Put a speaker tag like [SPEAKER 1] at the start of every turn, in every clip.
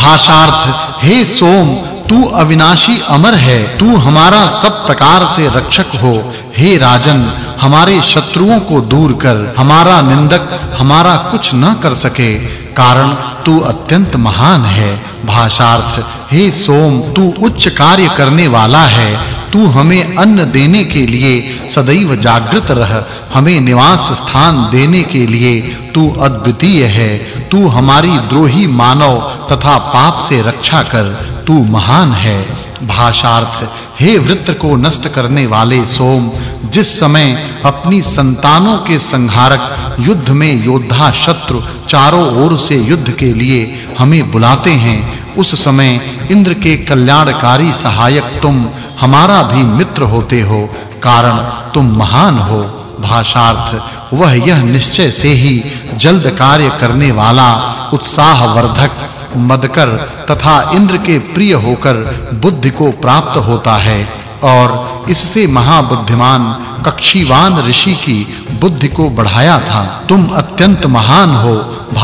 [SPEAKER 1] भाषार्थ हे सोम तू अविनाशी अमर है, तू हमारा सब प्रकार से रक्षक हो। हे राजन, हमारे शत्रुओं को दूर कर, हमारा निंदक हमारा कुछ न कर सके, कारण तू अत्यंत महान है। भाषार्थ हे सोम तू उच्च कार्य करने वाला है, तू हमें अन्न देने के लिए सदैव जागृत रह, हमें निवास स्थान देने के लिए तू अद्वितीय है। तू हमारी द्रोही मानव तथा पाप से रक्षा कर, तू महान है। भाषार्थ हे वृत्र को नष्ट करने वाले सोम, जिस समय अपनी संतानों के संहारक युद्ध में योद्धा शत्रु चारों ओर से युद्ध के लिए हमें बुलाते हैं, उस समय इंद्र के कल्याणकारी सहायक तुम हमारा भी मित्र होते हो, कारण तुम महान हो। भाषार्थ वह यह निश्चय से ही जल्द कार्य करने वाला, उत्साहवर्धक, मदकर तथा इंद्र के प्रिय होकर बुद्धि को प्राप्त होता है और इससे महाबुद्धिमान कक्षीवान ऋषि की बुद्धि को बढ़ाया था। तुम अत्यंत महान हो।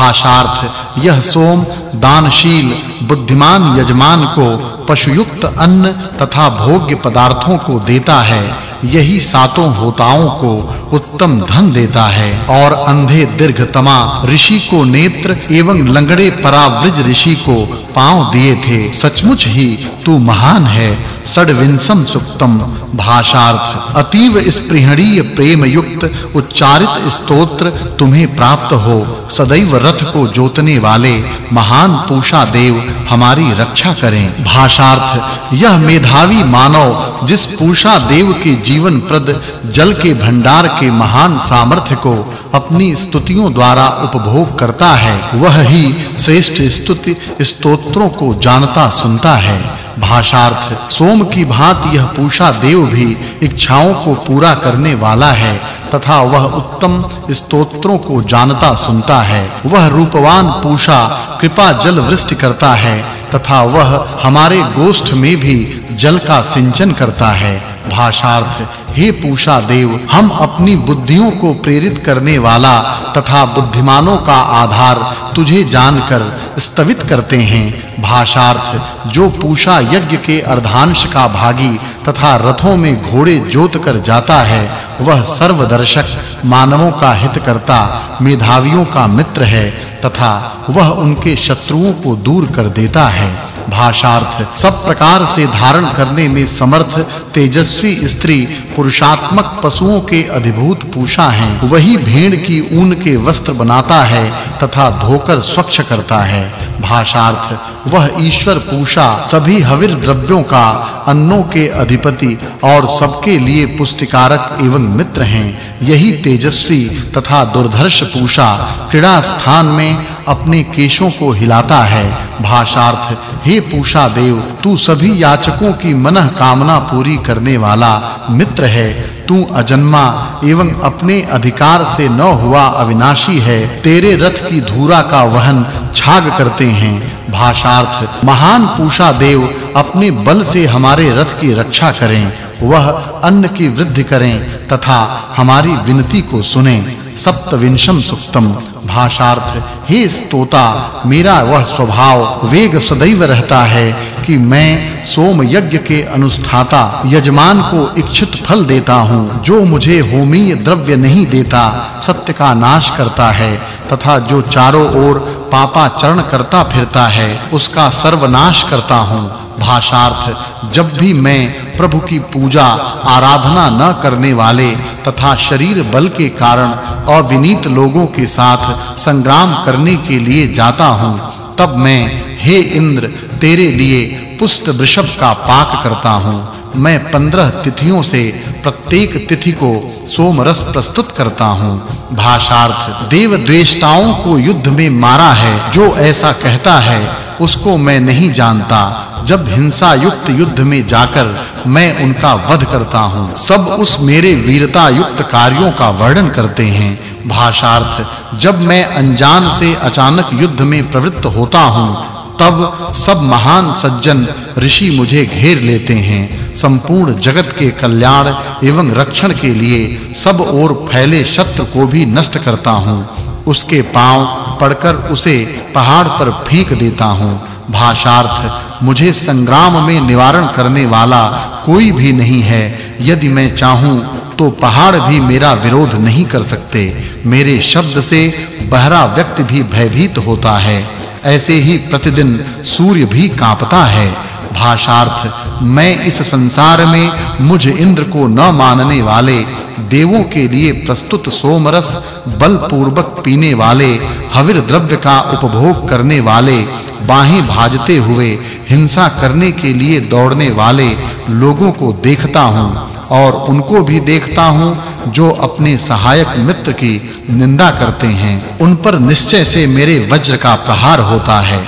[SPEAKER 1] भाषार्थ यह सोम दानशील बुद्धिमान यजमान को पशुयुक्त अन्न तथा भोग्य पदार्थों को देता है, यही सातों होताओं को उत्तम धन देता है। और अंधे दीर्घतमा ऋषि को नेत्र एवं लंगड़े परावृज ऋषि को पांव दिए थे। सचमुच ही तू महान है। षड्विंशम सुक्तम। भाषार्थ अतीव स्पृहणीय प्रेम युक्त उच्चारित स्तोत्र तुम्हें प्राप्त हो। सदैव रथ को जोतने वाले महान पूषा देव हमारी रक्षा करें। भाषार्थ यह मेधावी मानव जिस पूषा देव के जीवन प्रद जल के भंडार के महान सामर्थ्य को अपनी स्तुतियों द्वारा उपभोग करता है, वह ही श्रेष्ठ स्तुति स्तोत्रों को जानता सुनता है। भाषार्थ सोम की भांति यह पूषा देव भी इच्छाओं को पूरा करने वाला है तथा वह उत्तम स्तोत्रों को जानता सुनता है। वह रूपवान पूषा कृपा जल वृष्टि करता है तथा वह हमारे गोष्ठ में भी जल का सिंचन करता है। भाषार्थ हे पूषा देव, हम अपनी बुद्धियों को प्रेरित करने वाला तथा बुद्धिमानों का आधार तुझे जानकर स्तवित करते हैं। भाषार्थ जो पूषा यज्ञ के अर्धांश का भागी तथा रथों में घोड़े जोत कर जाता है, वह सर्वदर्शक मानवों का हित करता मेधावियों का मित्र है तथा वह उनके शत्रुओं को दूर कर देता है। भाषार्थ सब प्रकार से धारण करने में समर्थ तेजस्वी स्त्री पुरुषात्मक पशुओं के अधिभूत पूषा हैं। वही भेड़ की ऊन के वस्त्र बनाता है तथा धोकर स्वच्छ करता है। भाषार्थ वह ईश्वर पूषा सभी हविर द्रव्यों का अन्नों के अधिपति और सबके लिए पुष्टिकारक एवं मित्र हैं। यही तेजस्वी तथा दुर्धर्ष पूषा क्रीड़ा स्थान में अपने केशों को हिलाता है। भाषार्थ हे पूषा देव, तू सभी याचकों की मनः कामना पूरी करने वाला मित्र है। तू अजन्मा एवं अपने अधिकार से न हुआ अविनाशी है। तेरे रथ की धूरा का वहन छाग करते हैं। भाषार्थ महान पूषा देव अपने बल से हमारे रथ की रक्षा करें, वह अन्न की वृद्धि करें तथा हमारी विनती को सुनें। सप्तविंशम सुक्तम। भाषार्थ हे स्तोता, मेरा वह स्वभाव वेग सदैव रहता है कि मैं सोम यज्ञ के अनुष्ठाता यजमान को इच्छित फल देता हूँ। जो मुझे होमीय द्रव्य नहीं देता सत्य का नाश करता है तथा जो चारों ओर पापाचरण करता फिरता है उसका सर्वनाश करता हूँ। भाषार्थ जब भी मैं प्रभु की पूजा आराधना न करने वाले तथा शरीर बल के कारण अविनीत लोगों के साथ संग्राम करने के लिए जाता हूँ, तब मैं हे इंद्र तेरे लिए पुष्ट वृषभ का पाक करता हूँ। मैं 15 तिथियों से प्रत्येक तिथि को सोम रस प्रस्तुत करता हूँ। भाषार्थ देव द्वेष्टाओं को युद्ध में मारा है, जो ऐसा कहता है उसको मैं नहीं जानता। जब हिंसा युक्त युद्ध में जाकर मैं उनका वध करता हूँ, सब उस मेरे वीरता युक्त कार्यों का वर्णन करते हैं। भाषार्थ जब मैं अनजान से अचानक युद्ध में प्रवृत्त होता हूँ, तब सब महान सज्जन ऋषि मुझे घेर लेते हैं। संपूर्ण जगत के कल्याण एवं रक्षण के लिए सब ओर फैले शत्रु को भी नष्ट करता हूँ। उसके पांव पड़कर उसे पहाड़ पर फेंक देता हूँ। भाषार्थ मुझे संग्राम में निवारण करने वाला कोई भी नहीं है। यदि मैं चाहूं तो पहाड़ भी मेरा विरोध नहीं कर सकते। मेरे शब्द से बहरा व्यक्ति भी भयभीत होता है। ऐसे ही प्रतिदिन सूर्य भी कांपता है। भाषार्थ मैं इस संसार में मुझ इंद्र को न मानने वाले देवों के लिए प्रस्तुत सोमरस बल पूर्वक पीने वाले हविर द्रव्य का उपभोग करने वाले बाहें भाजते हुए हिंसा करने के लिए दौड़ने वाले लोगों को देखता हूँ और उनको भी देखता हूँ जो अपने सहायक मित्र की निंदा करते हैं। उन पर निश्चय से मेरे वज्र का प्रहार होता है।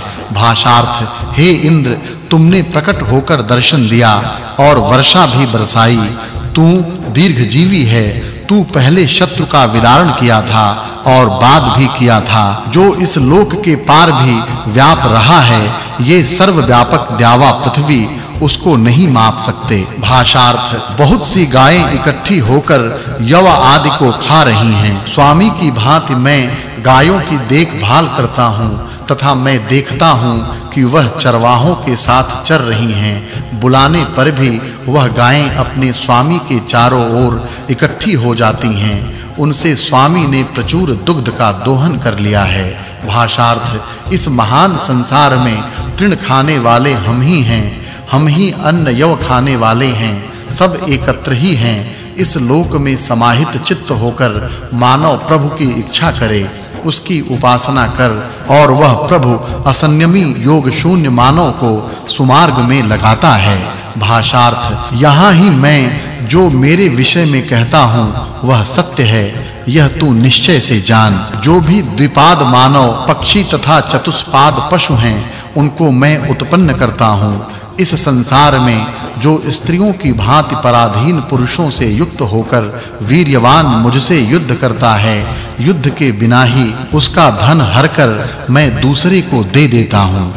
[SPEAKER 1] भाषार्थ हे इंद्र तुमने प्रकट होकर दर्शन दिया और वर्षा भी बरसाई। तू दीर्घजीवी है। तू पहले शत्रु का विदारण किया था और बाद भी किया था। जो इस लोक के पार भी व्याप रहा है, ये सर्वव्यापक द्यावा पृथ्वी उसको नहीं माप सकते। भाषार्थ बहुत सी गायें इकट्ठी होकर यव आदि को खा रही हैं। स्वामी की भांति मैं गायों की देखभाल करता हूँ तथा मैं देखता हूँ कि वह चरवाहों के साथ चर रही हैं। बुलाने पर भी वह गायें अपने स्वामी के चारों ओर इकट्ठी हो जाती हैं। उनसे स्वामी ने प्रचुर दुग्ध का दोहन कर लिया है। भाषार्थ इस महान संसार में तृण खाने वाले हम ही हैं। हम ही अन्न यव खाने वाले हैं। सब एकत्र ही हैं। इस लोक में समाहित चित्त होकर मानव प्रभु की इच्छा करे, उसकी उपासना कर और वह प्रभु असंयमी योग शून्य मानव को सुमार्ग में लगाता है। भाषार्थ यहाँ ही मैं जो मेरे विषय में कहता हूँ वह सत्य है। यह तू निश्चय से जान। जो भी द्विपाद मानव पक्षी तथा चतुष्पाद पशु हैं उनको मैं उत्पन्न करता हूँ। इस संसार में जो स्त्रियों की भांति पराधीन पुरुषों से युक्त होकर वीर्यवान मुझसे युद्ध करता है, युद्ध के बिना ही उसका धन हरकर मैं दूसरे को दे देता हूँ।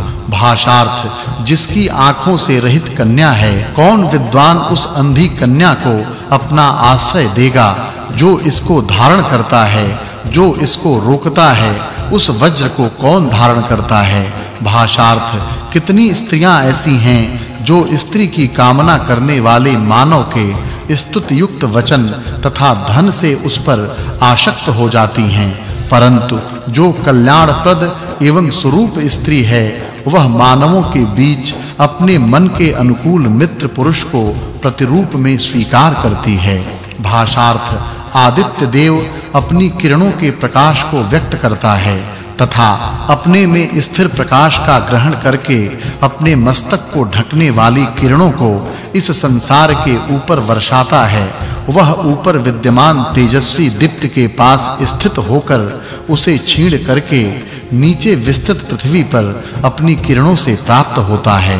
[SPEAKER 1] भाषार्थ जिसकी आंखों से रहित कन्या है, कौन विद्वान उस अंधी कन्या को अपना आश्रय देगा। जो इसको धारण करता है, जो इसको रोकता है, उस वज्र को कौन धारण करता है। भाषार्थ कितनी स्त्रियां ऐसी हैं जो स्त्री की कामना करने वाले मानव के स्तुति युक्त वचन तथा धन से उस पर आसक्त हो जाती हैं, परंतु जो कल्याणप्रद एवं स्वरूप स्त्री है वह मानवों के बीच अपने मन के अनुकूल मित्र पुरुष को प्रतिरूप में स्वीकार करती है। भाषार्थ आदित्य देव अपनी किरणों के प्रकाश को व्यक्त करता है तथा अपने में स्थिर प्रकाश का ग्रहण करके अपने मस्तक को ढकने वाली किरणों को इस संसार के ऊपर वर्षाता है। वह ऊपर विद्यमान तेजस्वी दीप्त के पास स्थित होकर उसे छीण करके नीचे विस्तृत पृथ्वी पर अपनी किरणों से प्राप्त होता है।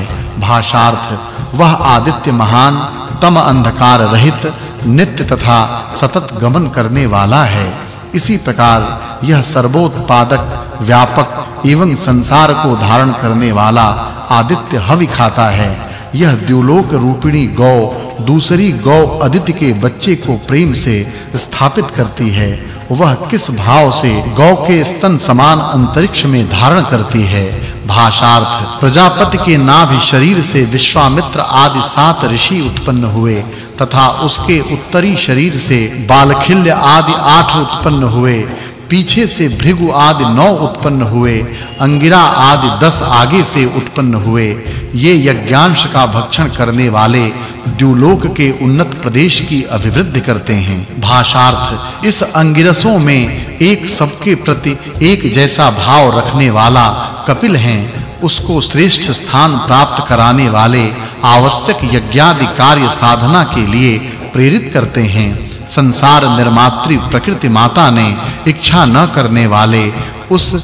[SPEAKER 1] भाषार्थ वह आदित्य महान तम अंधकार रहित नित्य तथा सतत गमन करने वाला है। इसी प्रकार यह सर्वोत्पादक व्यापक एवं संसार को धारण करने वाला आदित्य हवि खाता है। यह द्युलोक रूपिणी गौ दूसरी गौ अदिति के बच्चे को प्रेम से स्थापित करती है। वह किस भाव से गौ के स्तन समान अंतरिक्ष में धारण करती है। भाषार्थ प्रजापति के नाभि शरीर से विश्वामित्र आदि 7 ऋषि उत्पन्न हुए तथा उसके उत्तरी शरीर से बालखिल्य आदि 8 उत्पन्न हुए। पीछे से भृगु आदि 9 उत्पन्न हुए। अंगिरा आदि 10 आगे से उत्पन्न हुए। ये यज्ञांश का भक्षण करने वाले द्युलोक के उन्नत प्रदेश की अभिवृद्धि करते हैं। भाषार्थ इस अंगिरसों में एक सबके प्रति एक जैसा भाव रखने वाला कपिल हैं। उसको श्रेष्ठ स्थान प्राप्त कराने वाले आवश्यक यज्ञादि कार्य साधना के लिए प्रेरित करते हैं। संसार निर्मात्री प्रकृति माता ने इच्छा न करने वाले उस